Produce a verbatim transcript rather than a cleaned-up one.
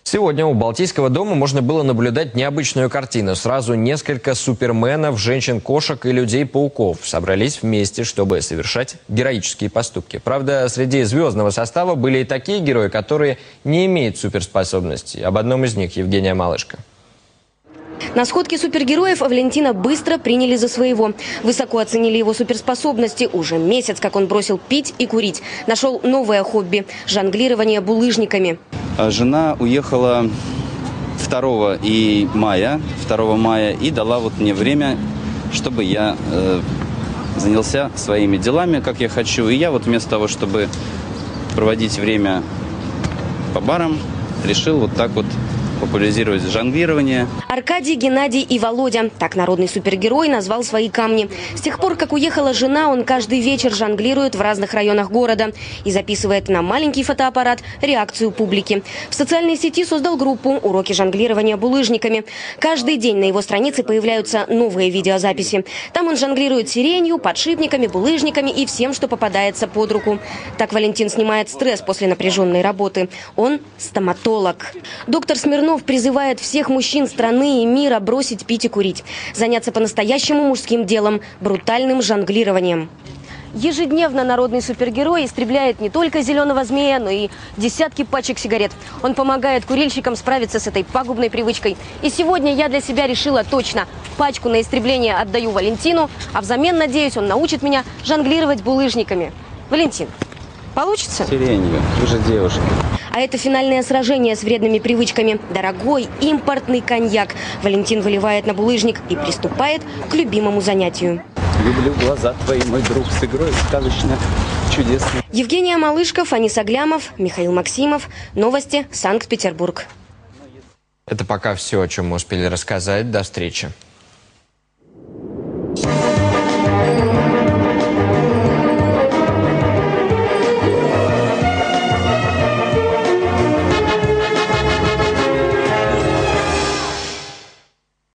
Сегодня у Балтийского дома можно было наблюдать необычную картину. Сразу несколько суперменов, женщин-кошек и людей-пауков собрались вместе, чтобы совершать героические поступки. Правда, среди звездного состава были и такие герои, которые не имеют суперспособностей. Об одном из них Евгения Малышко. На сходке супергероев Валентина быстро приняли за своего. Высоко оценили его суперспособности. Уже месяц, как он бросил пить и курить. Нашел новое хобби – жонглирование булыжниками. Жена уехала второго мая, второго мая и дала вот мне время, чтобы я э, занялся своими делами, как я хочу. И я вот вместо того, чтобы проводить время по барам, решил вот так вот популяризировать жонглирование. Аркадий, Геннадий и Володя. Так народный супергерой назвал свои камни. С тех пор, как уехала жена, он каждый вечер жонглирует в разных районах города и записывает на маленький фотоаппарат реакцию публики. В социальной сети создал группу «Уроки жонглирования булыжниками». Каждый день на его странице появляются новые видеозаписи. Там он жонглирует сиренью, подшипниками, булыжниками и всем, что попадается под руку. Так Валентин снимает стресс после напряженной работы. Он стоматолог. Доктор Смирнов призывает всех мужчин страны и мира бросить пить и курить. Заняться по-настоящему мужским делом – брутальным жонглированием. Ежедневно народный супергерой истребляет не только зеленого змея, но и десятки пачек сигарет. Он помогает курильщикам справиться с этой пагубной привычкой. И сегодня я для себя решила точно. Пачку на истребление отдаю Валентину, а взамен, надеюсь, он научит меня жонглировать булыжниками. Валентин, получится? Сиренью, вы же девушка. А это финальное сражение с вредными привычками. Дорогой импортный коньяк. Валентин выливает на булыжник и приступает к любимому занятию. Люблю глаза твои, мой друг, с игрой сказочно чудесно. Евгения Малышко, Фанис Аглямов, Михаил Максимов. Новости, Санкт-Петербург. Это пока все, о чем мы успели рассказать. До встречи.